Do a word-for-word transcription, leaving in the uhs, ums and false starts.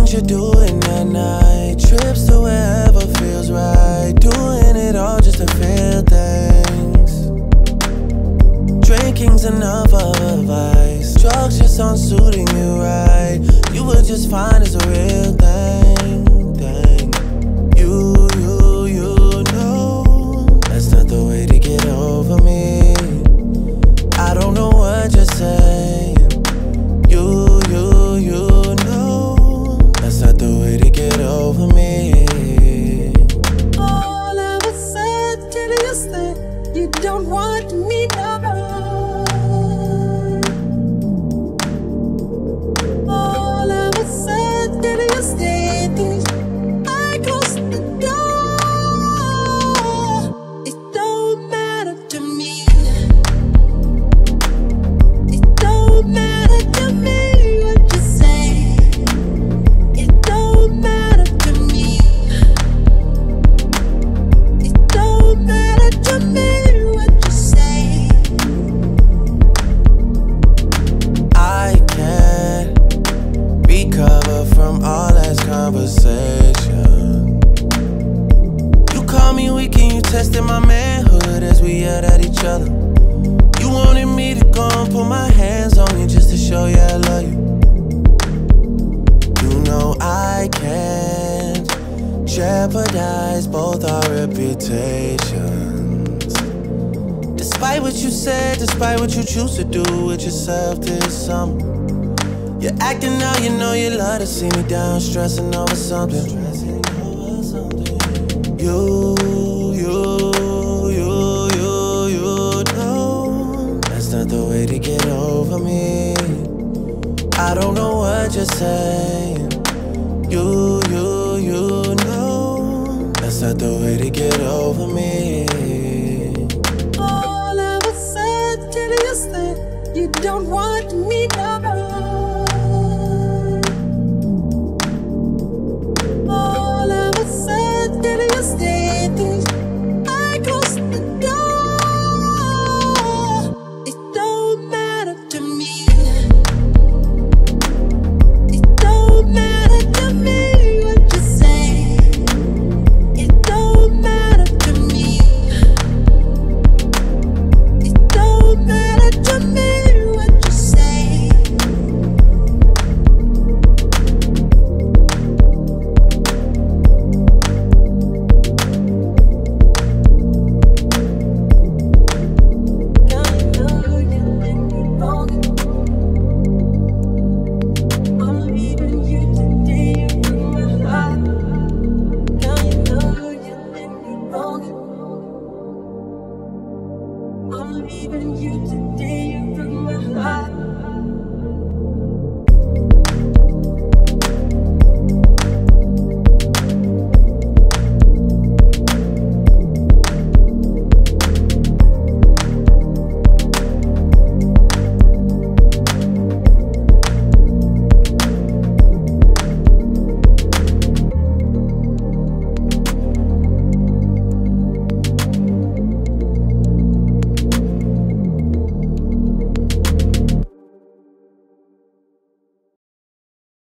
things you're doing at night, trips to wherever feels right, doing it all just to feel things. Drinking's enough of a vice, drugs just aren't suiting you right. You were just fine as a real thing, thing. You, you, you know that's not the way to get over me. I don't know what you're saying. You, you, you know that's not the way to get over me. All of a sudden you said you don't want me no more. All of a sudden you said things, I close the door. It don't matter to me. It don't matter to me what you say. It don't matter to me. It don't matter to me what you say. I can't recover from all that conversation. You call me weak and you tested my manhood as we yelled at each other. You wanted me to go and put my hands on you just to show you I love you. You know I can't jeopardize both our reputations. Despite what you said, despite what you choose to do with yourself this summer, you're acting out, you know you love to see me down, stressing over something. You, you, you, you, you know that's not the way to get over me. I don't know what you're saying. You, you, you know that's not the way to get over me. All of a sudden you said you don't want me no more. All of a sudden you said things, I close the door. It don't matter to me. It don't matter to me what you say. It don't matter to me. It don't matter to me what you say. Now you know you did me wrong. I'm leaving you today from my heart. Now you know you did me wrong. I'm leaving you today from my heart.